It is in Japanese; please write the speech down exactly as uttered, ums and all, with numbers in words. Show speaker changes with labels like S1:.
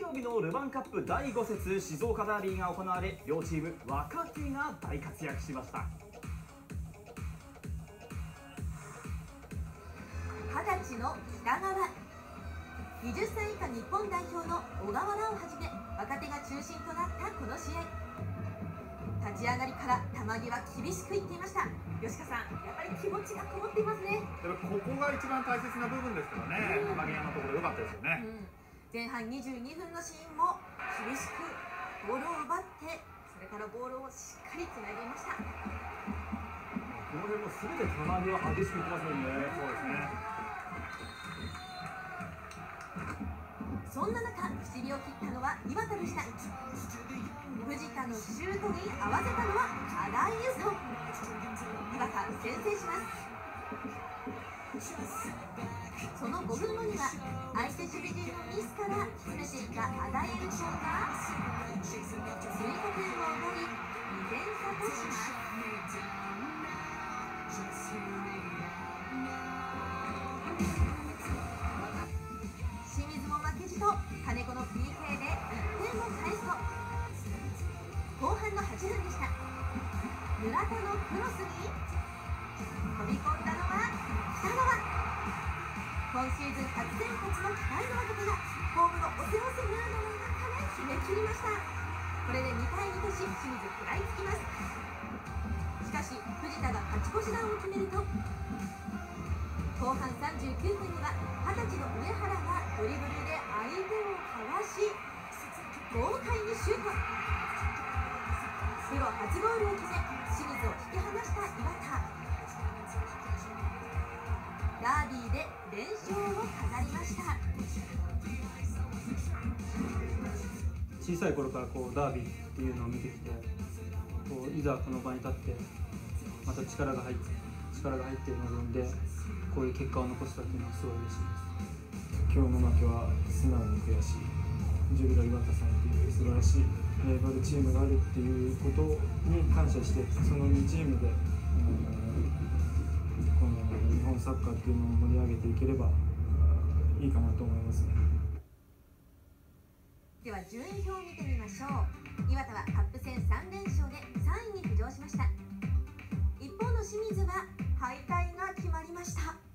S1: 曜日のルヴァンカップだいご節静岡ダービーが行われ、両チーム若手が大活躍しました。
S2: はたちの北川、にじゅっさい以下日本代表の小川らをはじめ若手が中心となったこの試合、立ち上がりから球際厳しくいっていました。吉川さん、やっぱり気持ちがこもっていますね。
S3: やっぱここが一番大切な部分ですからね、球際のところ良かったですよね、
S2: うん、前半にじゅうにふんのシーンも厳しくボールを奪って、それからボールをしっかりつないでいました。
S1: この辺も全て球際激しくいってますもんね。
S3: そうですね。
S2: そんな中、不思議を切ったのは岩田でした。藤田のシュートに合わせたのは新井優斗。岩田先制します。そのごふんごには相手守備陣のミスから詰めていた新井優斗が追加点を奪いにてん差とします。清水も負けじと金子の ピーケー でいってんを返すと、後半のはちふんでした。村田のクロスに飛び込んだのは北川。今シーズン初先発の期待の若手がホームのおせおせムードの中で決めきりました。これでにたいにとし清水食らいつきます。しかし藤田が勝ち越し弾を決めると、後半さんじゅうきゅうふんにははたちの上原がドリブルで相手をかわし豪快にシュート。プロ初ゴールを決め清水を引き離した岩田。ダービーで連勝を飾りました。
S4: 小さい頃からこうダービーっていうのを見てきて、こういざこの場に立ってまた力が入って力が入って臨んでこういう結果を残したっていうのはすごい嬉しいです。
S5: 今日の負けは素直に悔しい。ジュビロ磐田さんっていう素晴らしいライバルチームがあるっていうことに感謝して、そのにチームで、この日本サッカーっていうのを盛り上げていければいいかなと思いますね。
S2: では順位表を見てみましょう。岩田はカップ戦さんれんしょうでさんいに浮上しました。一方の清水は敗退が決まりました。